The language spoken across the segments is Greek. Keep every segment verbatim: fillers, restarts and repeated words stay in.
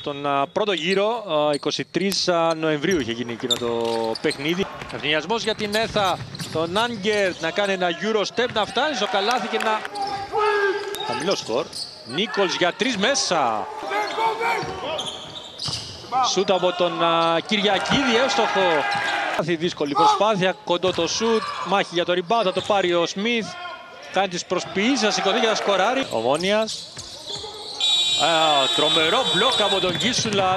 Στον uh, πρώτο γύρο, uh, εικοστή τρίτη Νοεμβρίου είχε γίνει εκείνο το παιχνίδι. Ευνηδιασμός για την Έθα, τον Άγκερ να κάνει ένα Eurostep, να φτάνει στο καλάθι και να... Χαμηλό σκορ. Νίκολς για τρεις μέσα. Σούτ από τον uh, Κυριακίδη, εύστοχο. Δύσκολη προσπάθεια, κοντό το σούτ, μάχη για το rebound, θα το πάρει ο Σμιθ. Κάνει τις προσποιήσεις, θα σηκωθεί για να σκοράρει. Ομόνιας. Α, τρομερό μπλοκ από τον Κίσουλα.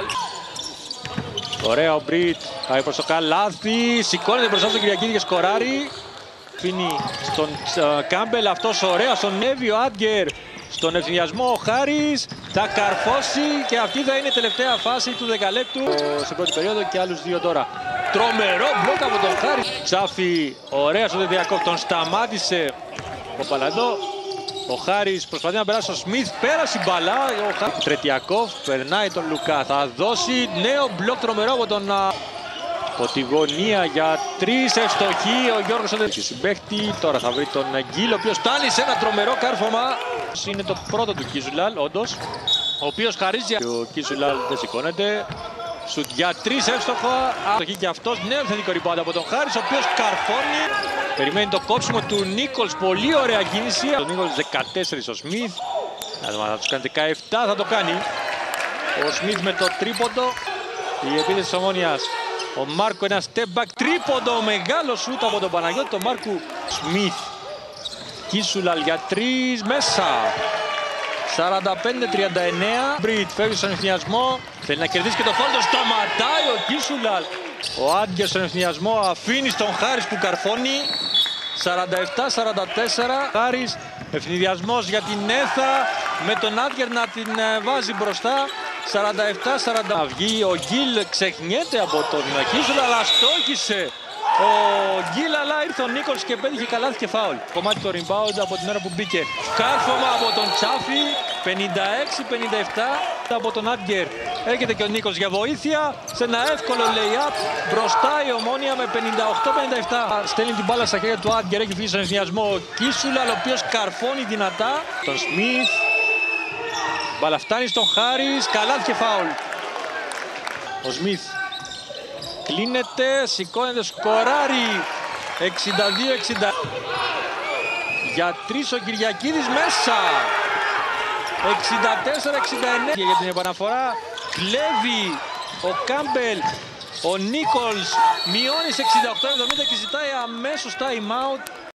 Ωραία ο Μπριτ, πάει προς το καλάθι, σηκώνεται μπροστά στον Κυριακίδη και σκοράρει. Φύνει στον uh, Κάμπελ, αυτός ωραία, στον Νέβη ο Άντγκερ. Στον ευθυνδιασμό ο Χάρης, θα καρφώσει και αυτή θα είναι η τελευταία φάση του δεκαλέπτου. Στην πρώτη περίοδο και άλλους δύο τώρα. Τρομερό μπλοκ από τον Χάρη. Τσάφι, ωραία στο Δεδιακόφ, τον σταμάτησε ο Παλαντό. Ο Χάρης προσπαθεί να περάσει ο Σμιθ, πέρασε η μπαλά. Ο Χα... Τρετιακόφ περνάει τον Λουκά, θα δώσει νέο μπλοκ τρομερό από τον... Από τη γωνία για τρεις, ευστοχή ο Γιώργος Οδετής. Συμπαίχτη, τώρα θα βρει τον Γκίλ, ο οποίος φτάνει σε ένα τρομερό κάρφωμα. Είναι το πρώτο του Κίσουλαλ, όντως, ο οποίος χαρίζει. Ο Κίσουλαλ δεν σηκώνεται. Σουτ για τρεις, εύστοχα. Αστοχή και αυτός, νέο επιθετικό rebound από τον Χάρης, ο οποίος καρφώνει. Περιμένει το κόψιμο του Νίκολς, πολύ ωραία κίνηση. Ο Νίκολς δεκατέσσερα, ο Σμιθ. Θα τους κάνει δεκαεπτά, θα το κάνει. Ο Σμιθ με το τρίποντο. Η επίθεση της Ομόνοιας. Ο Μάρκο ένα step back, τρίποντο, μεγάλο σούτ από τον Παναγιώτη, τον Μάρκου. Σμιθ, Κίσουλαλ για τρεις, μέσα. σαράντα πέντε τριάντα εννέα. Μπριτ φεύγει στον ευθυνιασμό, θέλει να κερδίσει και το φάουλ, το σταματάει ο Κίσουλαλ. Ο Άντγκερ στον ευθυνιασμό αφήνει στον Χάρης που καρφώνει. σαράντα επτά σαράντα τέσσερα. Χάρης, ευθυνιασμός για την Έθα, με τον Άντγκερ να την βάζει μπροστά. σαράντα επτά σαράντα. Βγει ο Γκίλ, ξεχνιέται από τον Κίσουλα, αλλά στόχισε ο Γκίλ, αλλά ήρθε ο Νίκολς και πέτυχε καλάθι και φάουλ. Κομμάτι το rebound από την ώρα που μπήκε. Κάρφωμα από τον Τσάφι, πενήντα έξι πενήντα επτά από τον Άντγκερ. Έρχεται και ο Νίκολς για βοήθεια σε ένα εύκολο lay-up. Μπροστά η Ομόνια με πενήντα οκτώ πενήντα επτά. Στέλνει την μπάλα στα χέρια του Άντγκερ, έχει φύγει στον ευθυνιασμό ο Κίσουλα, ο οποίος καρφώνει δυνατά τον Σμιθ. Μπάλα φτάνει στον Χάρης, καλάθι και φάουλ. Ο Σμιθ κλείνεται, σηκώνεται, σκοράρει. εξήντα δύο εξήντα. Για τρεις ο Κυριακίδης, μέσα. εξήντα τέσσερα εξήντα εννέα. Για την επαναφορά κλέβει ο Κάμπελ. Ο Νίκολς μειώνει σε εξήντα οκτώ εβδομήντα και ζητάει αμέσως time out.